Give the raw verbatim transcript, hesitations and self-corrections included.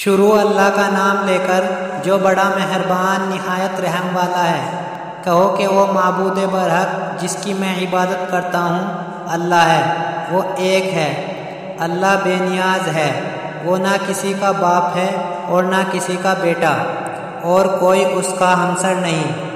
शुरू अल्लाह का नाम लेकर जो बड़ा मेहरबान निहायत रहम वाला है। कहो कि वो माबूद बरहक जिसकी मैं इबादत करता हूँ अल्लाह है, वो एक है। अल्लाह बेनियाज है, वो ना किसी का बाप है और ना किसी का बेटा, और कोई उसका हमसर नहीं।